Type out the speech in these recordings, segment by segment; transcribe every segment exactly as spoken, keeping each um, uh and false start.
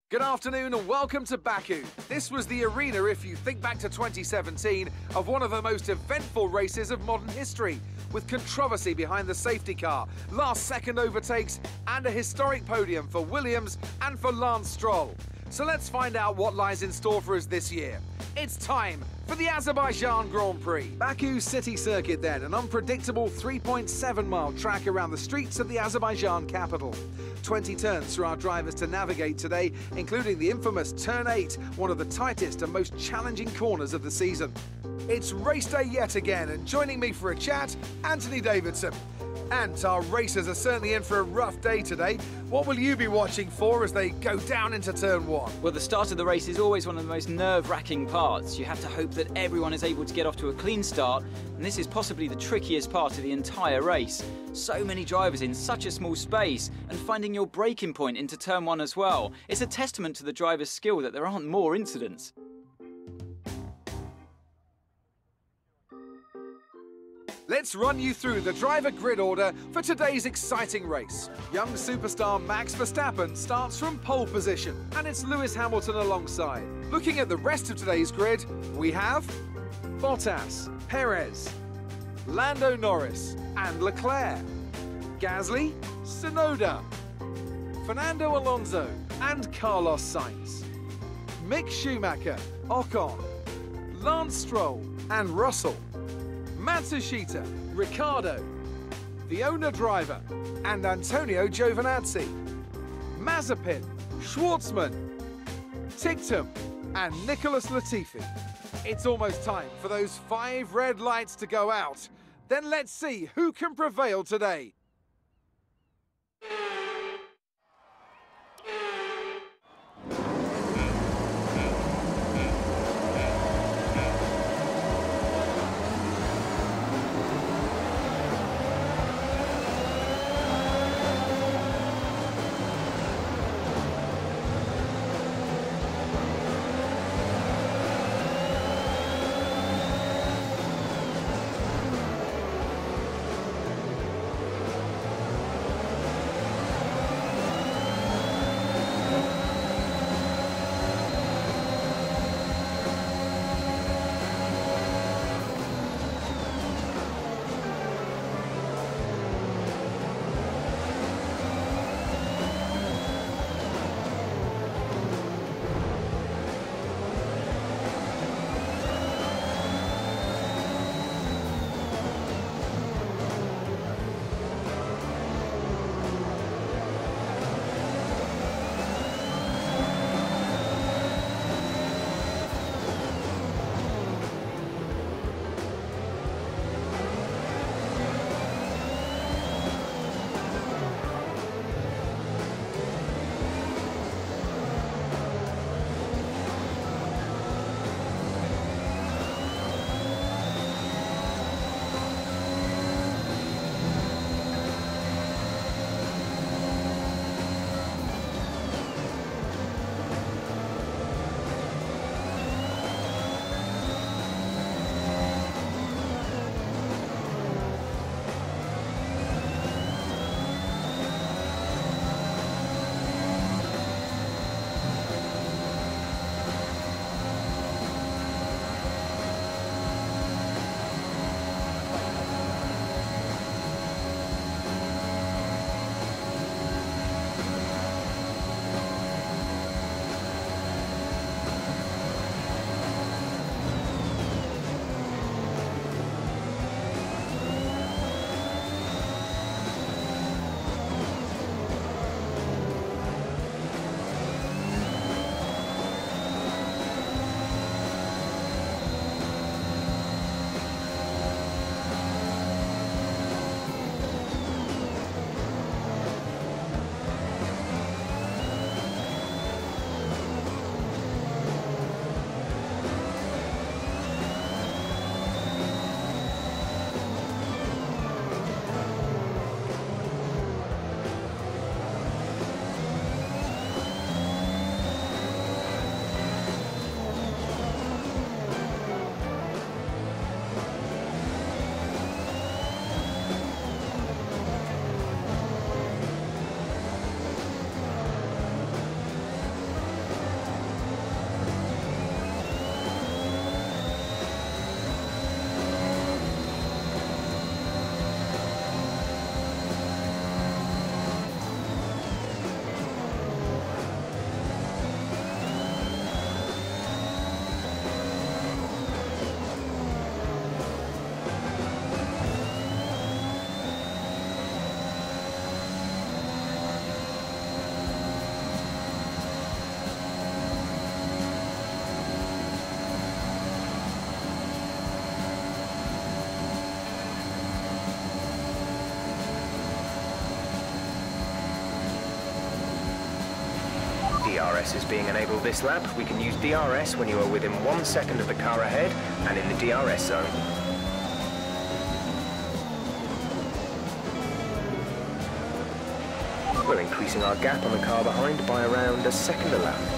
Good afternoon and welcome to Baku. This was the arena, if you think back to twenty seventeen, of one of the most eventful races of modern history, with controversy behind the safety car, last-second overtakes, and a historic podium for Williams and for Lance Stroll. So let's find out what lies in store for us this year. It's time for the Azerbaijan Grand Prix. Baku City Circuit then, an unpredictable three point seven mile track around the streets of the Azerbaijan capital. twenty turns for our drivers to navigate today, including the infamous Turn eight, one of the tightest and most challenging corners of the season. It's race day yet again, and joining me for a chat, Anthony Davidson. And our racers are certainly in for a rough day today. What will you be watching for as they go down into turn one? Well, the start of the race is always one of the most nerve-wracking parts. You have to hope that everyone is able to get off to a clean start, and this is possibly the trickiest part of the entire race. So many drivers in such a small space, and finding your braking point into turn one as well. It's a testament to the driver's skill that there aren't more incidents. Let's run you through the driver grid order for today's exciting race. Young superstar Max Verstappen starts from pole position, and it's Lewis Hamilton alongside. Looking at the rest of today's grid, we have Bottas, Perez, Lando Norris and Leclerc, Gasly, Tsunoda, Fernando Alonso and Carlos Sainz, Mick Schumacher, Ocon, Lance Stroll and Russell, Matsushita, Ricciardo, the owner driver, and Antonio Giovinazzi, Mazepin, Schwartzman, Ticktum, and Nicholas Latifi. It's almost time for those five red lights to go out. Then let's see who can prevail today. R S is being enabled this lap. We can use D R S when you are within one second of the car ahead and in the D R S zone. We're increasing our gap on the car behind by around a second a lap.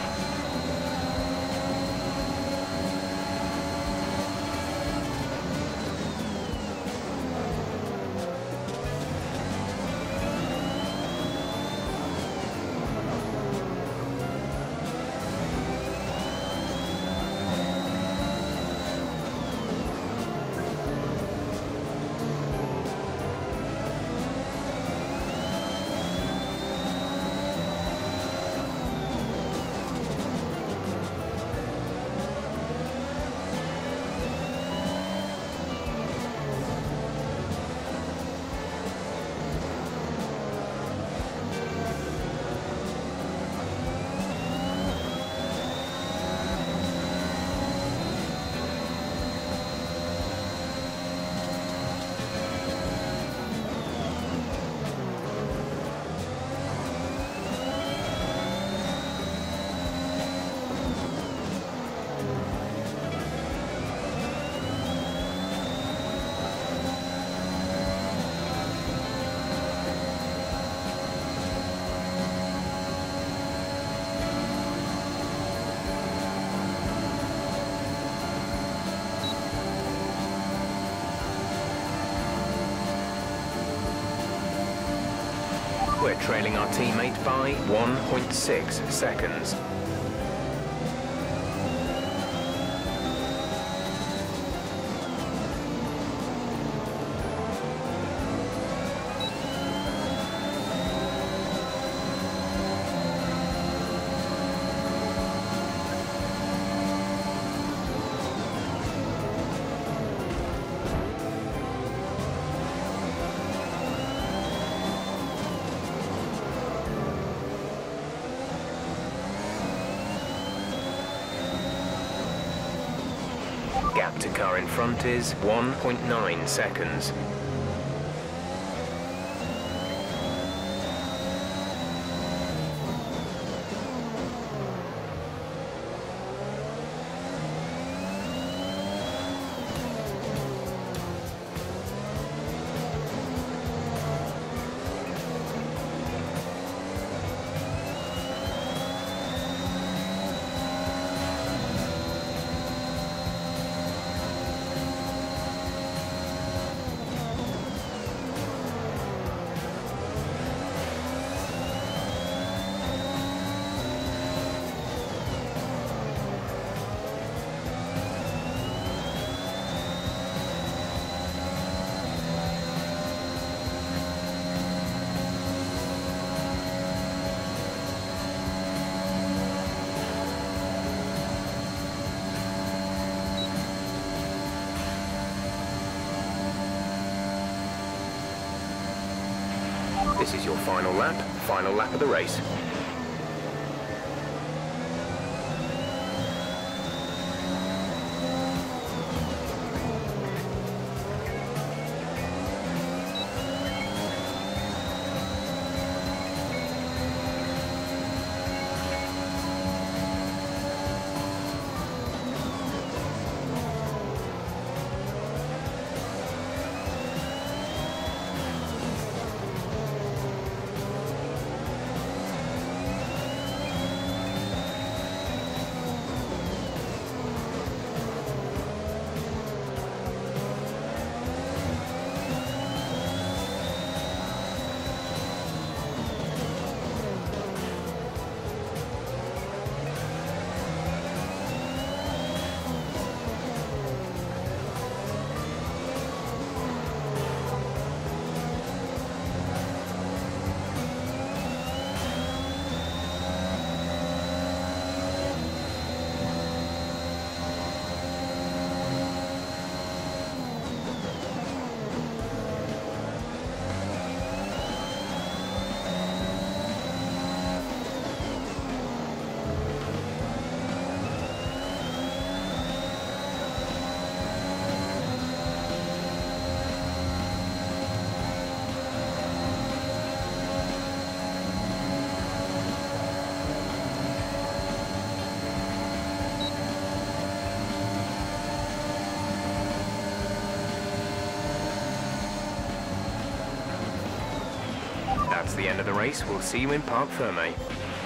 We're trailing our teammate by one point six seconds. Gap to car in front is one point nine seconds. This is your final lap, final lap of the race. That's the end of the race. We'll see you in Parc Ferme.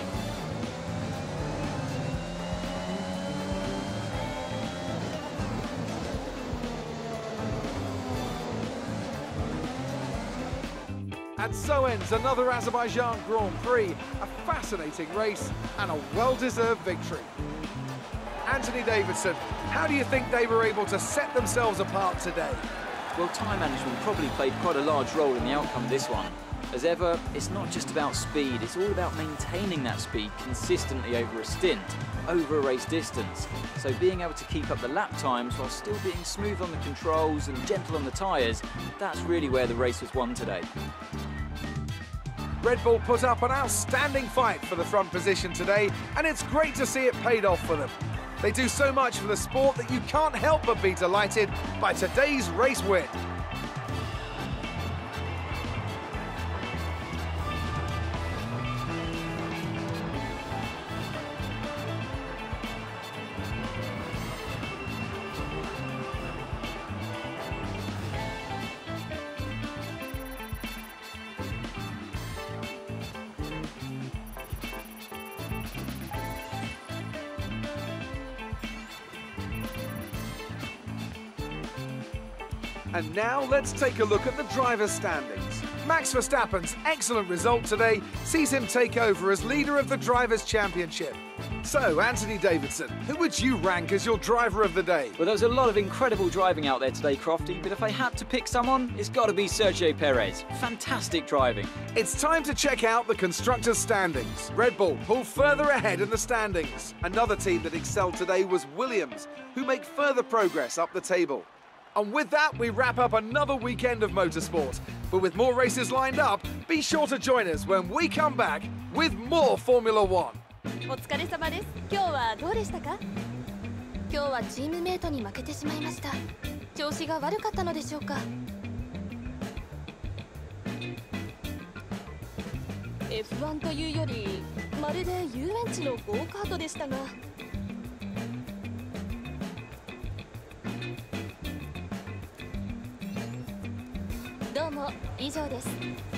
And so ends another Azerbaijan Grand Prix, a fascinating race and a well-deserved victory. Anthony Davidson, how do you think they were able to set themselves apart today? Well, time management probably played quite a large role in the outcome of this one. As ever, it's not just about speed, it's all about maintaining that speed consistently over a stint, over a race distance. So being able to keep up the lap times while still being smooth on the controls and gentle on the tyres, that's really where the race was won today. Red Bull put up an outstanding fight for the front position today, and it's great to see it paid off for them. They do so much for the sport that you can't help but be delighted by today's race win. And now let's take a look at the driver's standings. Max Verstappen's excellent result today sees him take over as leader of the Drivers' Championship. So, Anthony Davidson, who would you rank as your driver of the day? Well, there was a lot of incredible driving out there today, Crofty, but if I had to pick someone, it's got to be Sergio Perez. Fantastic driving. It's time to check out the constructors' standings. Red Bull pull further ahead in the standings. Another team that excelled today was Williams, who make further progress up the table. And with that, we wrap up another weekend of motorsport. But with more races lined up, be sure to join us when we come back with more Formula One. お疲れ様です。今日はどうでしたか？今日はチームメイトに負けてしまいました。調子が悪かったのでしょうか？ エフワン というより、まるで遊園地のゴーカートでしたが。どうも、以上です。